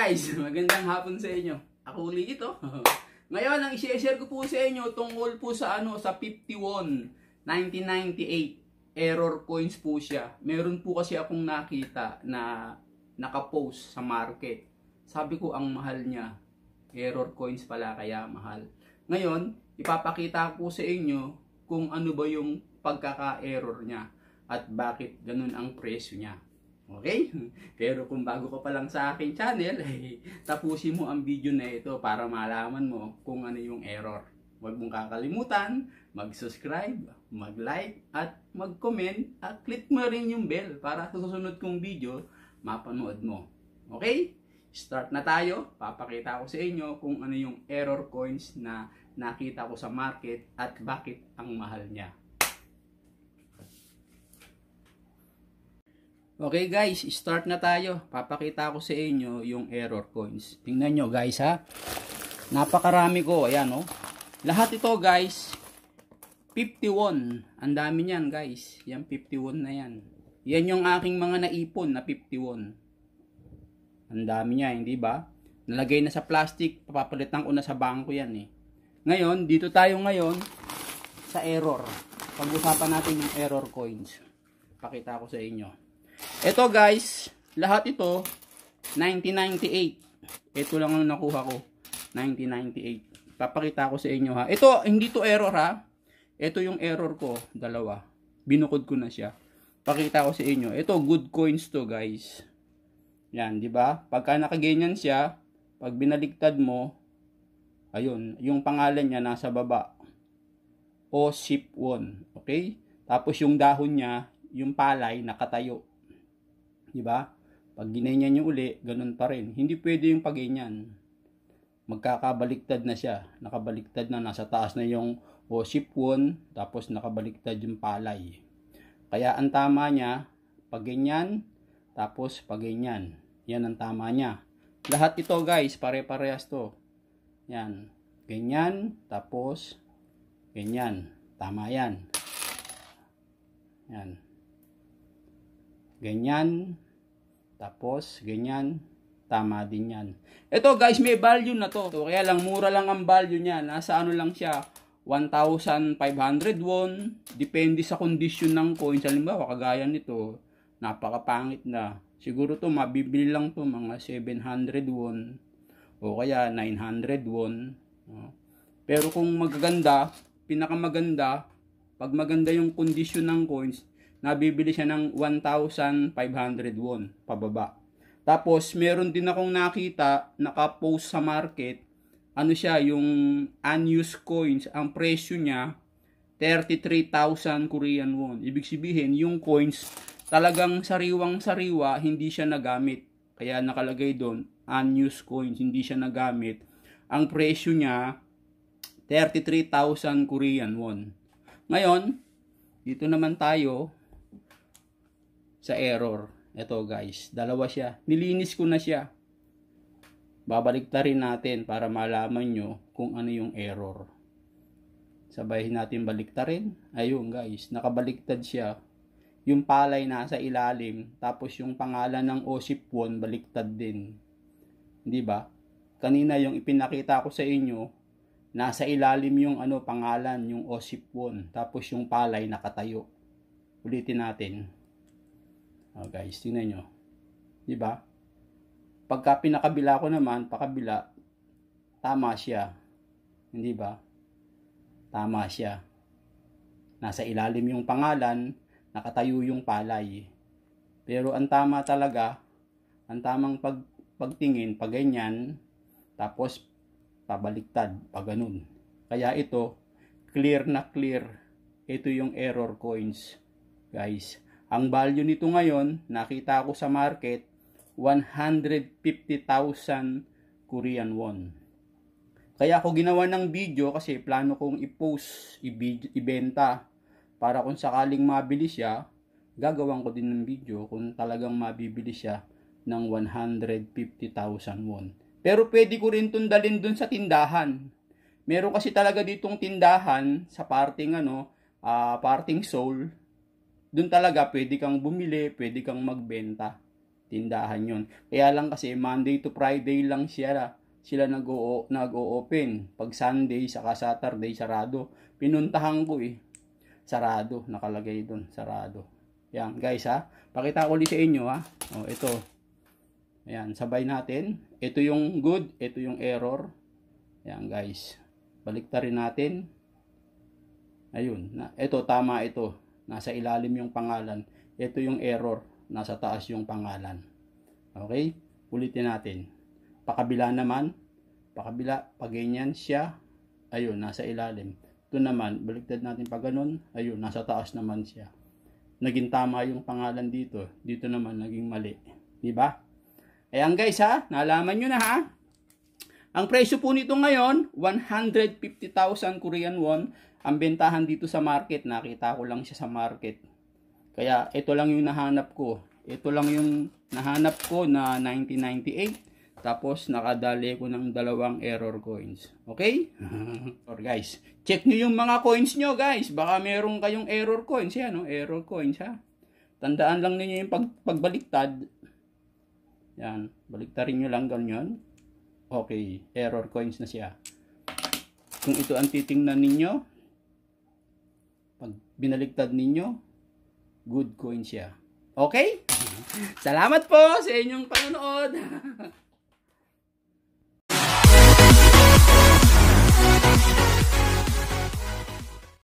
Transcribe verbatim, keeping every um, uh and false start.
guys, magandang hapon sa inyo. Ako ulit ito. Ngayon, ang i-share ko po sa inyo tungkol po sa ano sa fifty-one nineteen ninety-eight error coins po siya. Meron po kasi akong nakita na naka-post sa market. Sabi ko ang mahal niya. Error coins pala kaya mahal. Ngayon, ipapakita ko sa inyo kung ano ba yung pagkaka-error niya at bakit ganun ang presyo niya. Okay? Pero kung bago ka pa lang sa aking channel, eh, tapusin mo ang video na ito para malaman mo kung ano yung error. Huwag mong kakalimutan, mag-subscribe, mag-like, at mag-comment, at click mo rin yung bell para sa susunod kong video, mapanood mo. Okay? Start na tayo. Papakita ko sa inyo kung ano yung error coins na nakita ko sa market at bakit ang mahal niya. Okay guys, start na tayo. Papakita ko sa inyo yung error coins. Tingnan nyo guys ha. Napakarami ko. Ayan o. Oh. Lahat ito guys, fifty-one. Ang dami niyan guys. Yan fifty-one na yan. Yan yung aking mga naipon na fifty-one. Ang dami niya, hindi ba? Nalagay na sa plastic. Papapalitan ko na sa bangko yan eh. Ngayon, dito tayo ngayon sa error. Pag-usapan natin yung error coins. Pakita ko sa inyo. Ito guys, lahat ito nineteen ninety-eight. Ito lang ang nakuha ko, nineteen ninety-eight. Papakita ko sa inyo ha. Ito hindi to error ha. Ito yung error ko, dalawa. Binukod ko na siya. Pakita ko sa inyo. Ito good coins to guys. Yan, di ba? Pagka nakaganyan siya, pag binaliktad mo, ayun, yung pangalan niya nasa baba. O S I P one, okay? Tapos yung dahon niya, yung palay nakatayo. Diba? Pag ginanyan nyo uli, ganun pa rin. Hindi pwede yung pag-ganyan. Magkakabaliktad na siya. Nakabaliktad na. Nasa taas na yung O S I P one. Tapos nakabaliktad yung palay. Kaya ang tama niya, pag ganyan, tapos pag ganyan. Yan ang tama niya. Lahat ito guys, pare-parehas to. Yan. Ganyan, tapos ganyan. Tama yan. Yan. Ganyan, tapos ganyan, tama din yan. Ito guys, may value na to. So, kaya lang, mura lang ang value niya. Nasa ano lang siya, one thousand five hundred won. Depende sa condition ng coins. Halimbawa, kagaya nito, napakapangit na. Siguro to mabibili lang to mga seven hundred won. O kaya nine hundred won. Pero kung magaganda, pinakamaganda, pag maganda yung condition ng coins, nabibili siya ng one thousand five hundred won pababa. Tapos meron din akong nakita naka-post sa market, ano siya, yung unused coins, ang presyo niya thirty-three thousand Korean won. Ibig sabihin yung coins talagang sariwang-sariwa, hindi siya nagamit. Kaya nakalagay doon unused coins, hindi siya nagamit. Ang presyo niya thirty-three thousand Korean won. Ngayon, dito naman tayo sa error. Ito guys, dalawa siya. Nilinis ko na siya. Babaliktarin natin para malaman nyo kung ano yung error. Sabay natin baliktarin. Ayun guys, nakabaliktad siya. Yung palay nasa ilalim, tapos yung pangalan ng O S I P one baliktad din. Hindi ba? Kanina yung ipinakita ko sa inyo, nasa ilalim yung ano pangalan, yung O S I P one, tapos yung palay nakatayo. Ulitin natin. Oh guys, tingnan nyo. Diba? Pagka pinakabila ko naman, pakabila, tama siya. Hindi ba? Tama siya. Nasa ilalim yung pangalan, nakatayo yung palay. Pero ang tama talaga, ang tamang pag, pagtingin, pag ganyan, tapos pabaliktad, pag ganun. Kaya ito, clear na clear. Ito yung error coins. Guys, ang value nito ngayon, nakita ko sa market, one hundred fifty thousand Korean won. Kaya ako ginawa ng video kasi plano kong i-post, ibenta. Para kung sakaling mabili siya, gagawan ko din ng video kung talagang mabibili siya ng one hundred fifty thousand won. Pero pwede ko rin itong dalhin dun sa tindahan. Meron kasi talaga ditong tindahan sa parting ano, uh, parting Seoul. Doon talaga pwede kang bumili, pwede kang magbenta. tindahan yon. Kaya lang kasi Monday to Friday lang siya sila nag-o nag-o-open. Pag Sunday saka Saturday sarado. Pinuntahan ko eh. Sarado, nakalagay doon, sarado. Yan, guys ha. Pakita ko ulit sa inyo ha. Oh, ito. Ayan, sabay natin. Ito yung good, ito yung error. Yan, guys. Baliktarin natin. Ayun, na ito tama ito. Nasa ilalim yung pangalan. Ito yung error, nasa taas yung pangalan. Okay? Ulitin natin. Pakabila naman, pakabila, pag ganyan siya, ayun, nasa ilalim. Ito naman, baliktad natin pag ganun, ayun, nasa taas naman siya. Naging tama yung pangalan dito, dito naman naging mali. Diba? Ayan guys ha, nalaman nyo na ha. Ang presyo po nito ngayon, one hundred fifty thousand Korean won. Ang bentahan dito sa market, nakita ko lang siya sa market. Kaya ito lang yung nahanap ko. Ito lang yung nahanap ko na nineteen ninety-eight. Tapos nakadali ko ng dalawang error coins. Okay? Or guys, check nyo yung mga coins nyo guys. Baka meron kayong error coins. Yan, no? Error coins ha. Tandaan lang ninyo yung pag pagbaliktad. Yan, baliktarin nyo lang ganyan. Okay, error coins na siya. Kung ito ang titingnan ninyo, pag binaliktad ninyo, good coin siya. Okay? Salamat po sa inyong panonood.